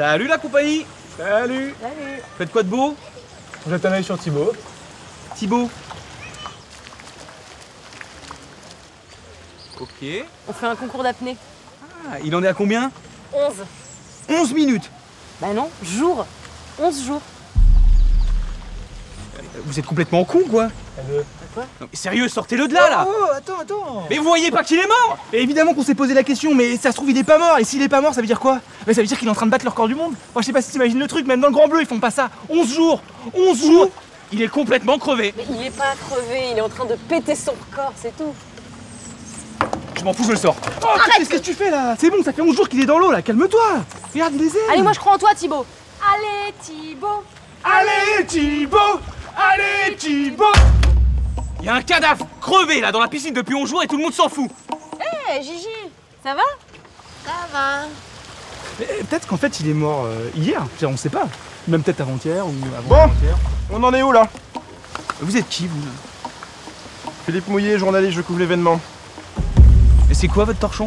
Salut la compagnie. Salut. Salut. Faites quoi de beau? On jette un œil sur Thibaut. Thibaut. Ok. On fait un concours d'apnée. Ah, il en est à combien? 11. 11 minutes. Bah non, jours. 11 jours. Vous êtes complètement con quoi. Quoi? Non, mais sérieux, sortez-le de là. Oh, attends. Mais vous voyez pas qu'il est mort? Et évidemment qu'on s'est posé la question, mais ça se trouve il est pas mort. Et s'il est pas mort, ça veut dire quoi? Mais ça veut dire qu'il est en train de battre le record du monde. Moi je sais pas si t'imagines le truc, même dans le Grand Bleu ils font pas ça. 11 jours. 11 jours. Il est complètement crevé. Mais il est pas crevé, il est en train de péter son record, c'est tout. Je m'en fous, je le sors. Oh, qu'est-ce que tu fais là? C'est bon, ça fait 11 jours qu'il est dans l'eau là, calme-toi. Regarde, il les aime. Allez, moi je crois en toi, Thibaut. Allez, Thibaut. Allez Thibaut. Allez Thibaut. Il y a un cadavre crevé là dans la piscine depuis 11 jours et tout le monde s'en fout. Hé, Gigi, ça va? Ça va. Peut-être qu'en fait il est mort hier, on sait pas. Même peut-être avant-hier ou Bon, avant-hier. on en est où là? Vous êtes qui vous? Philippe Mouillet, journaliste, je couvre l'événement. Et c'est quoi votre torchon?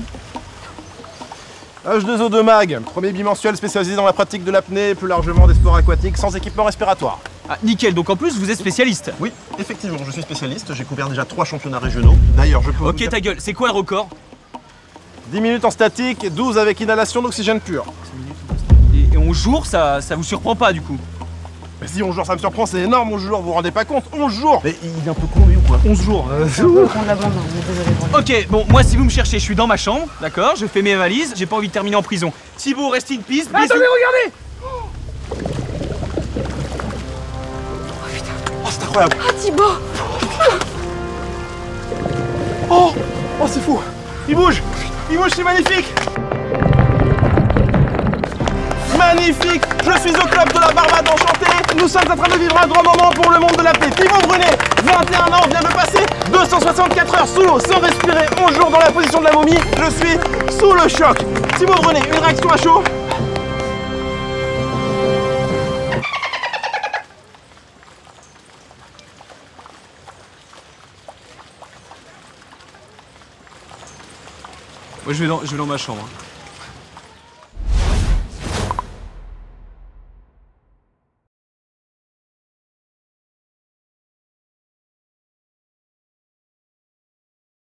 H2O2 Mag, premier bimensuel spécialisé dans la pratique de l'apnée et plus largement des sports aquatiques sans équipement respiratoire. Ah nickel, donc en plus vous êtes spécialiste. Oui, effectivement, je suis spécialiste, j'ai couvert déjà 3 championnats régionaux. D'ailleurs, je peux vous Ok dire- ta gueule, c'est quoi le record? 10 minutes en statique, 12 avec inhalation d'oxygène pur. Et 11 jours, ça vous surprend pas du coup? Mais si 11 jours ça me surprend, c'est énorme 11 jours, vous vous rendez pas compte? 11 jours. Mais il est un peu con lui ou quoi? 11 jours. On peut prendre la bande, on est désolé pour lui. Ok, bon, moi si vous me cherchez, je suis dans ma chambre, d'accord? Je fais mes valises, j'ai pas envie de terminer en prison. Thibaut, reste in peace. bisous. Attendez, regardez. Oh, c'est incroyable. Ah, Thibaut. Oh, c'est fou. Il bouge, c'est magnifique. Magnifique. Je suis au club de la Barbade enchanté. Nous sommes en train de vivre un grand moment pour le monde de l'apnée. Thibaut Brunet, 21 ans, vient de passer 264 heures sous l'eau sans respirer, 11 jours dans la position de la momie. Je suis sous le choc. Thibaut Brunet, une réaction à chaud? Moi je vais dans ma chambre.